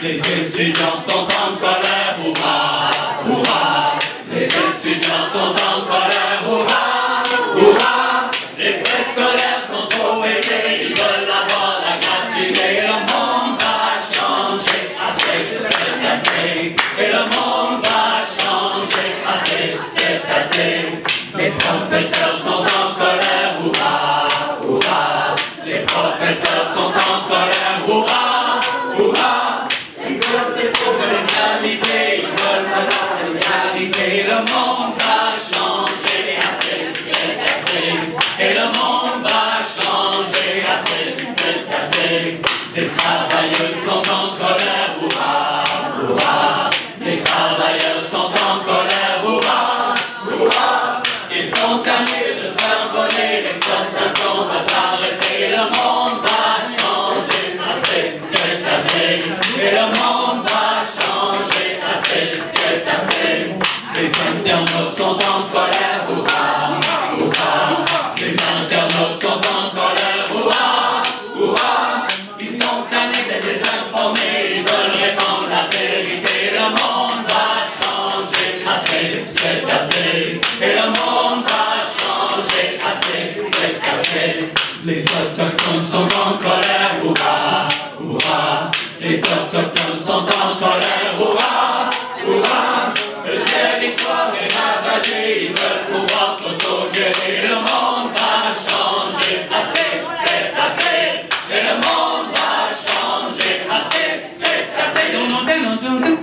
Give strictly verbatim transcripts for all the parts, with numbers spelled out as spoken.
Les étudiants sont en colère, hurrah, hurrah. Les étudiants sont en colère, hurrah, hurrah. Les frais scolaires sont trop élevés, ils veulent avoir la gratuité. Le monde va changer, assez, c'est assez. Et le monde va changer, assez, c'est assez. Les professeurs sont en colère, hurrah, hurrah. Les professeurs sont en colère, hurrah, hurrah. Les professeurs veulent les aviser, ils veulent la solidarité. Le monde va changer, assez, c'est assez. Et le monde va changer, assez, c'est assez. Les travailleurs sont en colère, hurrah, hurrah. Les travailleurs sont en colère, hurrah, hurrah. Ils sont tannés de se faire voler, l'exploitation va s'arrêter. Le monde va changer, assez, c'est assez. Et le monde va changer, assez, c'est assez. Les internautes sont en colère, hurrah, hurrah. Les internautes sont en colère, hurrah, hurrah. Ils sont tannés d'être désinformés, ils veulent répandre la vérité. Le monde va changer, assez, c'est assez. Et le monde va changer, assez, c'est assez. Les autochtones sont en colère, hurrah, hurrah. Les autochtones sont en colère, hurrah, hurrah. Le territoire est ravagé, ils veulent pouvoir s'autogérer. Le monde va changer, assez, c'est assez. Et le monde va changer, assez, c'est assez. Non, non, non, non, non,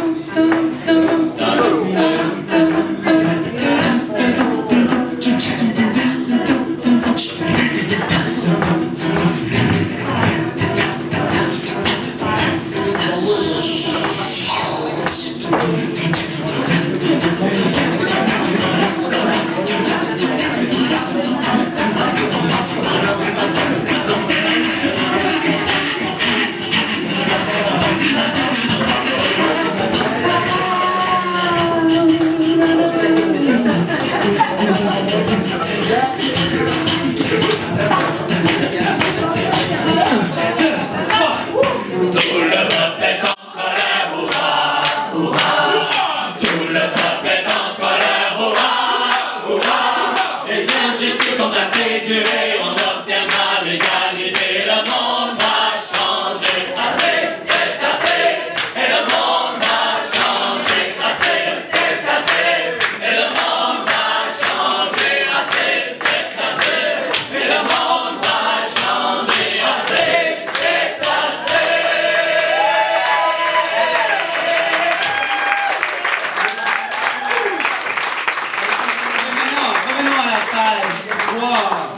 assez duré, on obtiendra l'égalité. Le monde va changer, assez, c'est assez. Et le monde va changer, assez, c'est assez. Et le monde va changer, assez, c'est assez. Et le monde va changer, assez, c'est assez. Revenons, revenons à la page. Wow.